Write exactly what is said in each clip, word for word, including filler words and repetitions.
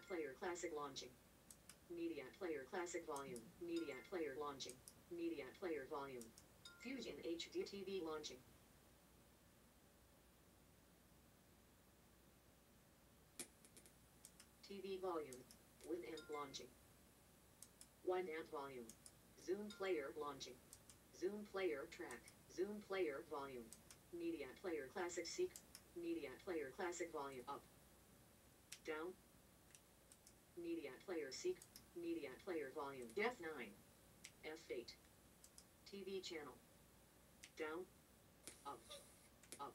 player classic launching. Media player classic volume. Media player launching. Media player volume. Fusion H D T V launching. T V volume. Winamp launching. Winamp volume. Zoom player launching. Zoom player track. Zoom player volume. Media player classic seek. Media player classic volume up. Down. Media player seek. Media player volume. F nine. F eight. T V channel. Down. Up. Up.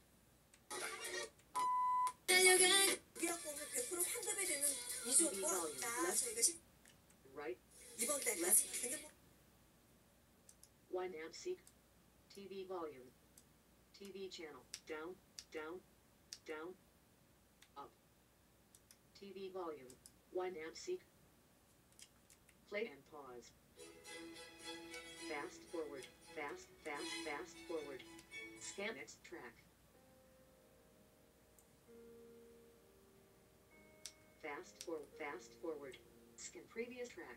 무기력공을 백 퍼센트 환급이 되는 T V 이슈와 volume. 나 Left. 저희가 시- Right. 이번 달까지 근데 뭐 Winamp seek. T V volume. T V channel. Down. Down. Down. Up. T V volume. Winamp seek. Play and pause. Fast forward. Fast, fast, fast forward. Scan next track. Fast forward, fast forward. Scan previous track.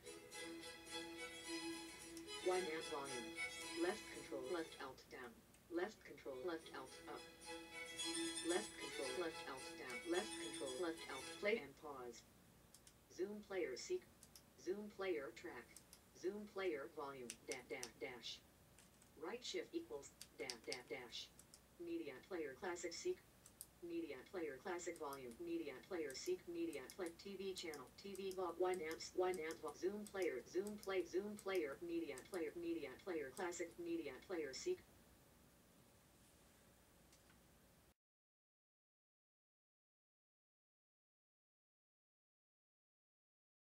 Winamp volume. Left control, left alt down. Left control, left alt up. Left control, left alt down. Left control, left alt. Play and pause. Zoom player seek. Zoom player track. Zoom player volume. Dash dash dash. Right shift equals dash dash dash. Media player classic seek. Media player classic volume. Media player seek. Media play T V channel. T V vol. Winamps. Winamp. Zoom player. Zoom play. Zoom player. Media player. Media player classic. Media player seek.